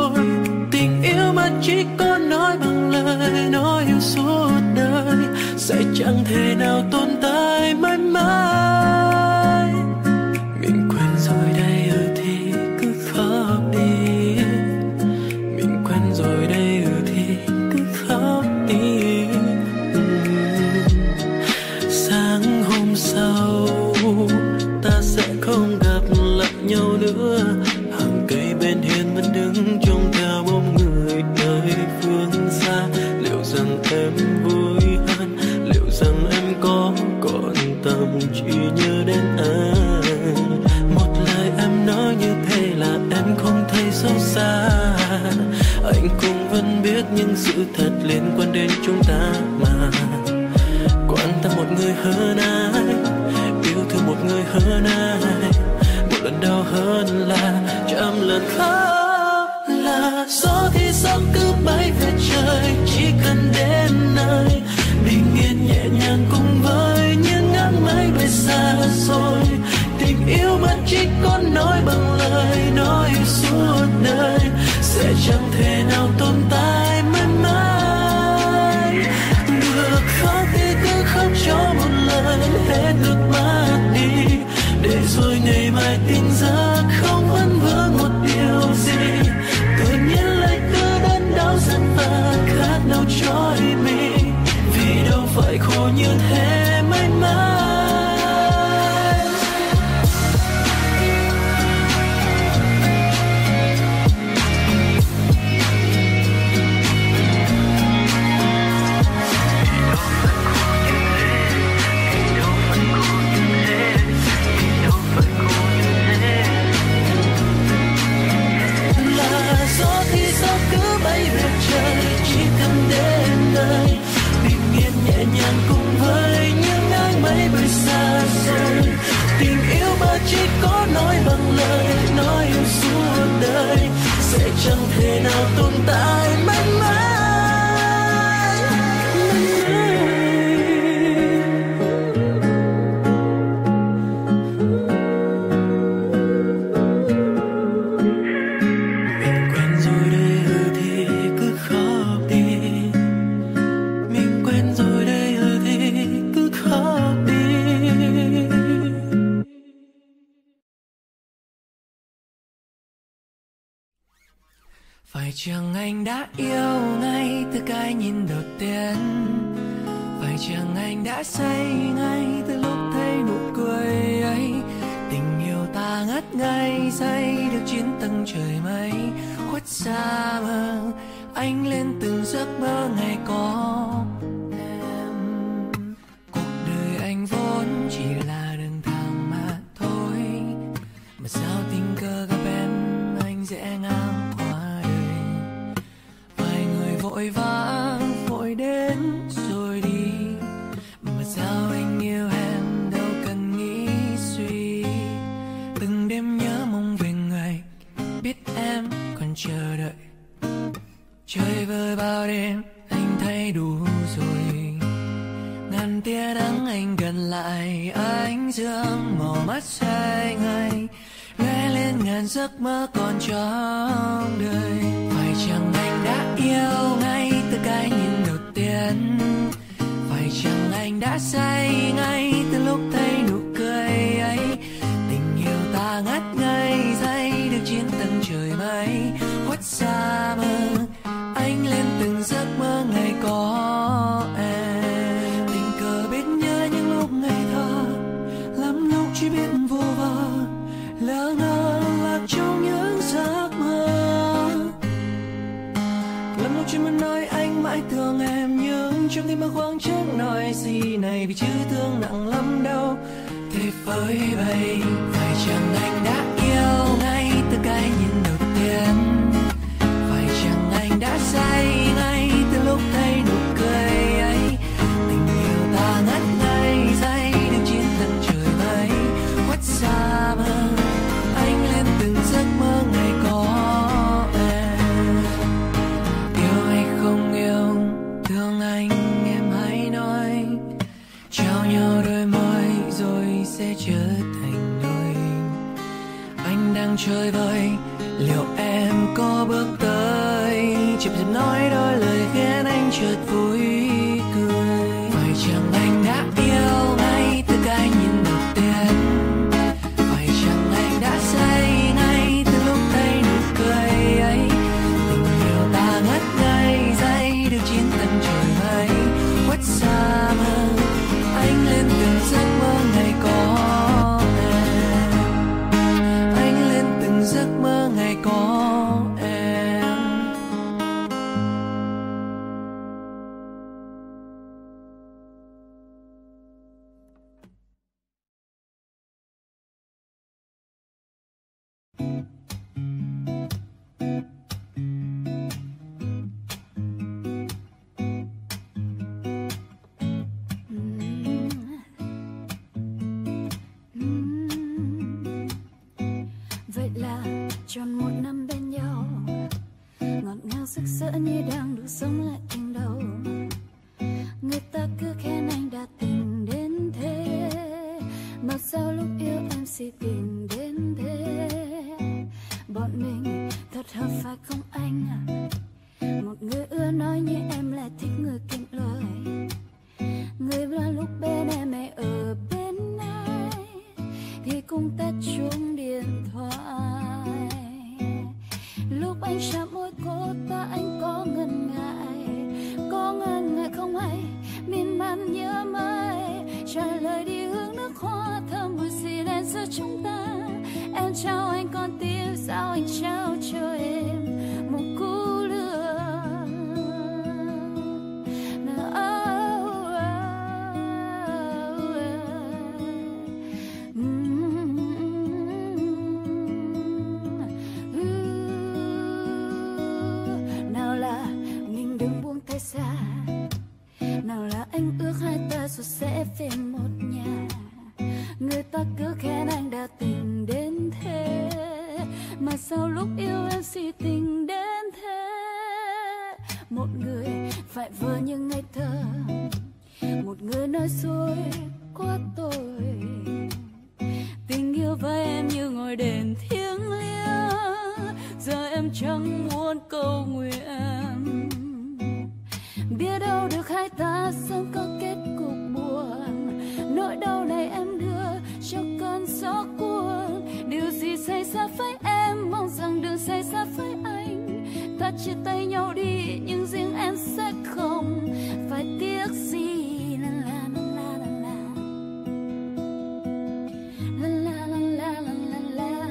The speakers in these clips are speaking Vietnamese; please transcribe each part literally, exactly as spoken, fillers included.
rồi. Tình yêu mà chỉ có nói bằng lời, nói yêu suốt đời sẽ chẳng thể nào tồn tại mãi mãi. Mình quen rồi đây, ừ thì cứ khóc đi. Mình quen rồi đây, ừ thì cứ khóc đi. Sáng hôm sau ta sẽ không gặp lại nhau nữa. Hàng cây bên hiên vẫn đứng trông theo bóng người nơi phương xa. Liệu rằng em vui hơn, liệu rằng em có còn tâm trí nhớ đến anh. Một lời em nói như thế là em không thấy xấu xa. Anh cũng vẫn biết những sự thật liên quan đến chúng ta mà. Quan tâm một người hơn ai, yêu thương một người hơn ai, một lần đau hơn là trăm lần khóc. Là gió thì gió cứ bay về trời, chỉ cần đến nơi bình yên nhẹ nhàng cùng với những áng mây bay xa rồi. Tình yêu mà chỉ có nói bằng lời, nói suốt đời sẽ chẳng thể nào tồn tại mãi mãi. Được khóc thì cứ khóc cho một lần hết nước mắt đi, để rồi ngày mai tỉnh giấc không vẫn vương một điều gì. Tự nhiên lại cứ đớn đau dần và khát nào trói mình, vì đâu phải khổ như thế mãi mãi. Chỉ có nói bằng lời, nói yêu suốt đời sẽ chẳng thể nào tồn tại mãi mãi. Mình quen rồi đây, ừ thì cứ khóc đi. Mình quen rồi đây, ừ thì cứ khóc đi. Phải chăng anh đã yêu ngay từ cái nhìn đầu tiên? Phải chăng anh đã say ngay từ lúc thấy nụ cười ấy? Tình yêu ta ngất ngây say được chín tầng trời mây, khuất xa mơ anh lên từng giấc mơ ngày có em. Cuộc đời anh vốn chỉ là đường thang mà thôi, mà sao tình cờ gặp em anh dễ ngang vội vã vội đến rồi đi. Mà sao anh yêu em đâu cần nghĩ suy. Từng đêm nhớ mong về ngày biết em còn chờ đợi. Chơi vơi bao đêm anh thấy đủ rồi. Ngàn tia nắng anh gần lại ánh dương màu mắt say ngay, lóe lên ngàn giấc mơ còn trong đời. Phải chăng anh đã yêu ngay từ cái nhìn đầu tiên? Phải chăng anh đã say ngay từ lúc thấy nụ cười ấy? Tình yêu ta ngất ngây say được trên tầng trời mây, khuất xa mơ anh lên từng giấc mơ ngày có em. Tình cờ biết nhớ những lúc ngây thơ, lắm lúc chỉ biết vô vơ lỡ ngơ lạc trong những giấc mơ. Lắm lúc chỉ muốn nói anh mãi thương em, nhưng trong tim mơ khoáng trước nói gì này, vì chữ thương nặng lắm đâu thể phơi bày. Phải chăng anh đã yêu ngay từ cái nhìn đầu tiên? Phải chăng anh đã say ngay từ lúc thấy nụ cười ấy? Tình yêu ta ngất ngây say được trên tầng trời mây, khuất xa mơ anh lên từng giấc mơ ngày có em. Yêu hay không yêu, thương anh em hãy nói, trao nhau đôi môi rồi sẽ trở thành đôi. Anh đang chơi vơi liệu em chậm chậm nói đôi lời khiến anh chợt vui cười. Phải chăng anh đã yêu ngay từ cái nhìn đầu tiên? Phải chăng anh đã say ngay từ lúc thấy nụ cười ấy? Tình yêu ta ngất ngây giây được chín tầng trời mây khuất xa mơ, anh lên từng giấc mơ ngày có em, anh lên từng giấc mơ ngày có em. Vậy là tròn một năm bên nhau, ngọt ngào rực rỡ như đang được sống lại tình đầu. Người ta cứ khen anh đã tình đến thế, mà sao lúc yêu em si tình đến thế? Bọn mình thật hợp phải không anh à? Một người ưa nói như em lại thích người kiệm lời, người là lúc bên em hay ở bên ai thì cũng tắt chuông điện thoại. Lúc anh chạm môi cô ta anh có ngần ngại, có ngần ngại không hay miên man nhớ mãi. Trả lời đi hướng nước hoa thơm mùi xì lên giữa chúng ta. Em trao anh con tim sao anh trao cho em một cú lừa. Nào là mình đừng buông tay xa, nào là anh ước hai ta rồi sẽ về một nhà. Người ta cứ khen anh đã tình đến thế, mà sao lúc yêu em si tình đến thế? Một người phải vờ như ngây thơ, một người nói dối quá tội. Tình yêu với em như ngồi đền thiêng liêng, giờ em chẳng muốn cầu nguyện. Biết đâu được hai ta sớm có kết cục buồn, nỗi đau này em đưa cho cơn gió cuốn. Điều gì xảy ra với em mong rằng đừng xảy ra với anh. Ta chia tay nhau đi nhưng riêng em sẽ không phải tiếc gì. La la la la la la la la la la la.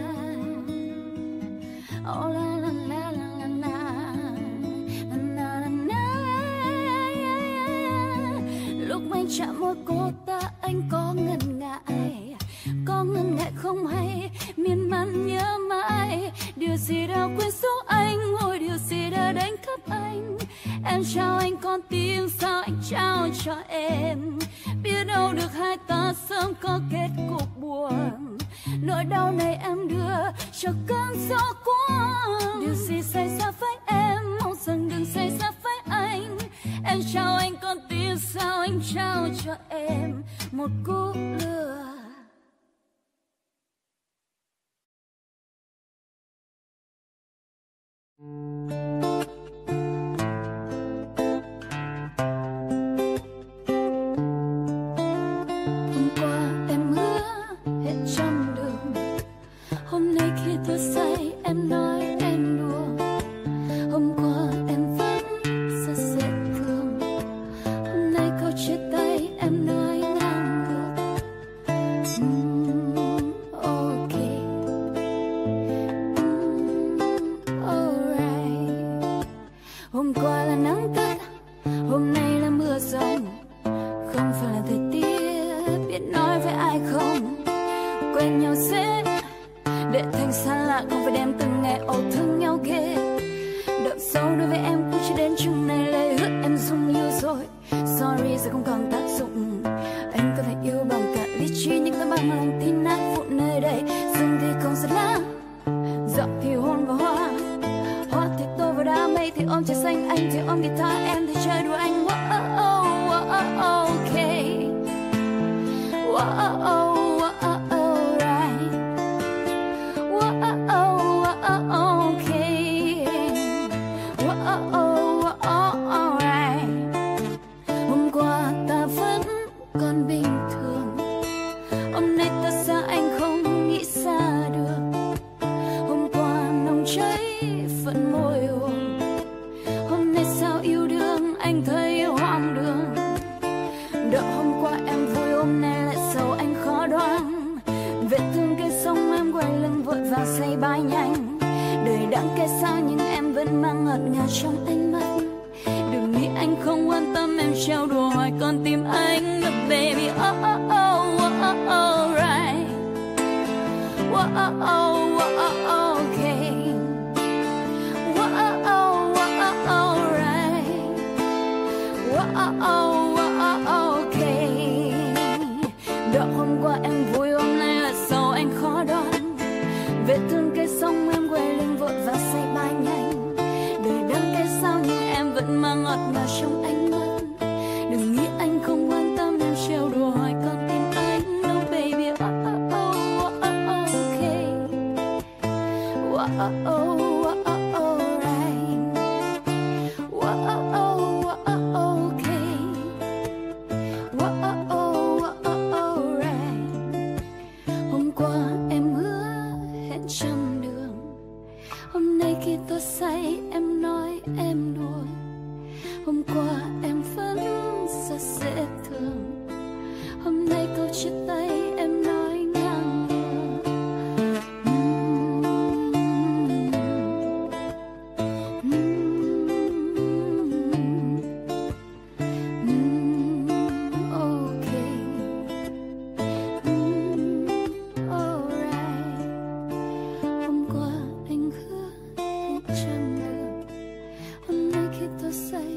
Oh la la la la la la la la la. Lúc anh chạm môi cô ta anh có ngần ngại, có ngần ngại không hay miên man nhớ mãi. Điều gì đã quên số anh, ôi điều gì đã đánh cắp anh. Em trao anh con tim sao anh trao cho em. Biết đâu được hai ta sớm có kết cục buồn, nỗi đau này em đưa cho cơn gió cuốn. Điều gì xảy ra với em mong rằng đừng xảy ra với anh. Em trao anh con tim sao anh trao cho em một cú lừa. Hôm qua em hứa hẹn trong đường, hôm nay khi tôi say em nói em đùa. Hôm qua em vẫn rất dễ thương, hôm nay câu chia tay em nói ngang ngược. Mm, okay. Mm, alright. Hôm qua là nắng tắt, hôm nay là mưa rông. Không phải là thời tiết, biết nói với ai không. Quen nhau dễ, để thành xa lạ không phải đem từng ngày âu thương nhau ghê. Đậm sâu đối với em cũng chỉ đến chừng này, lời hứa em dung yêu rồi. Sorry giờ không còn tác dụng, anh có thể yêu bằng cả lý trí nhưng ta bằng lòng thì nát vụn nơi đây. Rừng thì không rất lá, giọt thì hôn vào hoa, hoa thì tô vào đá mây thì ôm trái xanh. Anh thì ôm guitar, em thì chơi đùa anh. Wow, oh, oh, oh, okay. Wow, oh, oh, oh, right. Wow, oh, oh, okay. Wow, oh. môi hôn. Hôm nay sao yêu đương anh thấy hoang đường. Đợi hôm qua em vui hôm nay lại sầu anh khó đoán. Vết thương cây sông em quay lưng vội vàng say bay nhanh. Đời đắng cay sao nhưng em vẫn mang ngọt ngào trong ánh mắt. Đừng nghĩ anh không quan tâm em trêu đùa hỏi con tim anh. But baby oh oh oh oh oh oh right. Oh oh oh oh oh okay. Oh oh oh oh oh right. Oh oh oh oh okay. Đợi hôm qua em vui hôm nay là sầu anh khó đoán. Vết thương cây sông em quay lưng vội và say bay nhanh. Đời đắng cay sao nhưng em vẫn mang ngọt ngào trong ánh mắt. Đừng nghĩ anh không quan tâm em trêu đùa hỏi con tim anh. No baby oh oh oh oh oh okay. Oh oh oh oh oh right. Oh oh oh oh okay. Oh oh oh oh oh right. Hôm qua em hứa hẹn trăm đường. Hôm nay khi tôi say em nói em đùa. Hôm qua em vẫn rất dễ thương. Hôm nay câu chia tay em nói ngang ngược. Mm, mm, mm, okay. Mm, alright. Hôm qua anh hứa hẹn trăm đường. Hôm nay khi tôi say